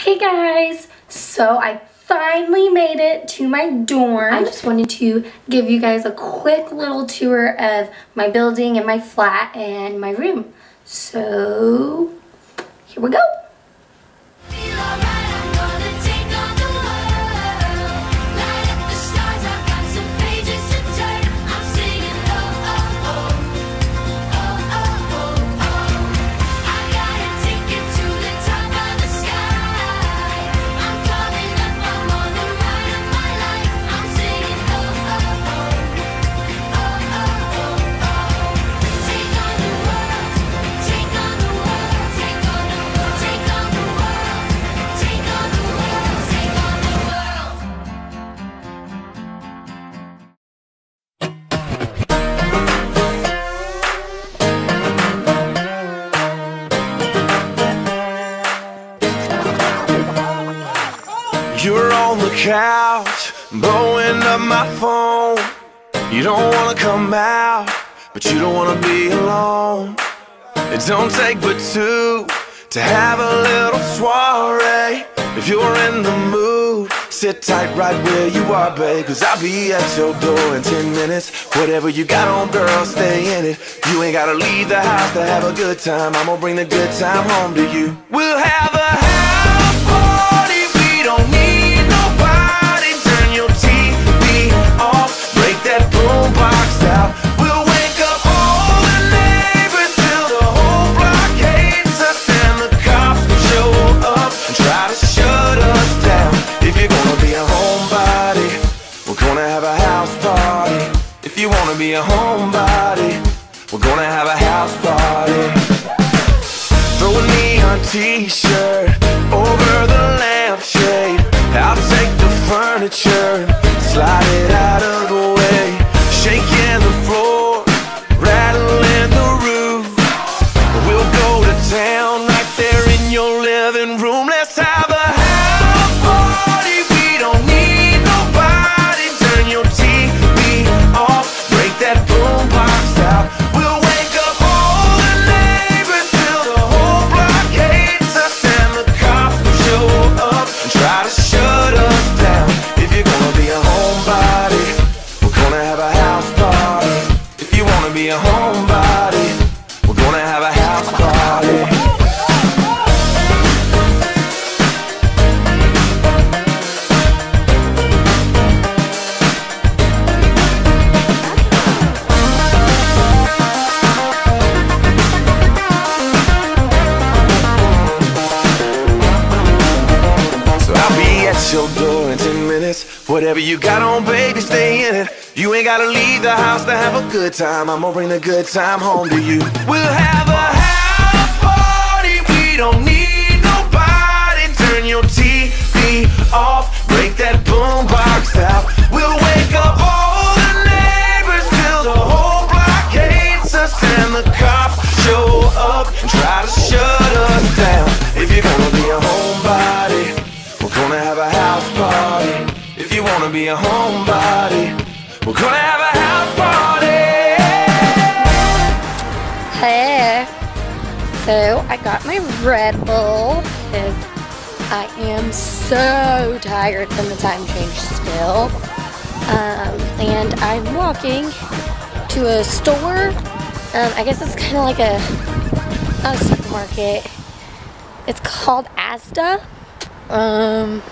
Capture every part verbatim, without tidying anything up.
Hey guys, so I finally made it to my dorm. I just wanted to give you guys a quick little tour of my building and my flat and my room. So here we go. You're on the couch, blowing up my phone. You don't wanna come out, but you don't wanna be alone. It don't take but two to have a little soiree. If you're in the mood, sit tight right where you are, babe, cause I'll be at your door in ten minutes. Whatever you got on, girl, stay in it. You ain't gotta leave the house to have a good time. I'm gonna bring the good time home to you. We'll have a house party. We don't need nobody. Turn your T V off, break that boombox out. We'll wake up all the neighbors till the whole block hates us, and the cops show up and try to shut us down. If you're gonna be a homebody, we're gonna have a house party. If you wanna be a homebody, we're gonna have a house party. Throw a neon t-shirt over the lampshade. I'll take the furniture and slide it out of the way. Shaking the floor, rattling the roof. We'll go to town right there in your living room. Let's have a house party. We don't need nobody. Turn your T V off, break that boombox out. We'll wake up all the neighbors till the whole block hates us, and the cops show up and try to shut us down. If you're gonna be a homebody, we're gonna have a house party. If you wanna be a homebody, we're gonna have a house party. Your door in ten minutes. Whatever you got on, baby, stay in it. You ain't gotta leave the house to have a good time. I'm gonna bring the good time home to you. We'll have a house party. We don't need nobody. Turn your T V off, break that boombox out. We'll wake up all the neighbors till the whole block hates us, and the cops show up and try to shut us down. If you're gonna be a homebody, we're gonna have a house party. If you wanna be a homebody, we're gonna have a house party. Hey, so I got my Red Bull because I am so tired from the time change still. Um, and I'm walking to a store. Um, I guess it's kind of like a, a supermarket. It's called Asda. Um,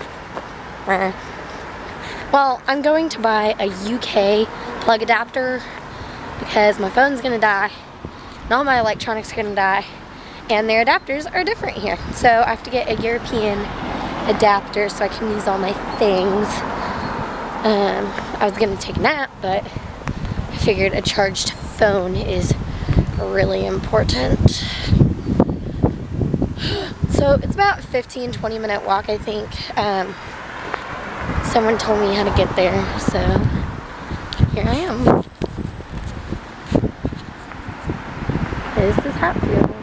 well, I'm going to buy a U K plug adapter because my phone's gonna die and all my electronics are gonna die, and their adapters are different here. So I have to get a European adapter so I can use all my things. Um, I was gonna take a nap, but I figured a charged phone is really important. So it's about a fifteen to twenty minute walk, I think. Um, someone told me how to get there, so here I am. This is Hertfordshire.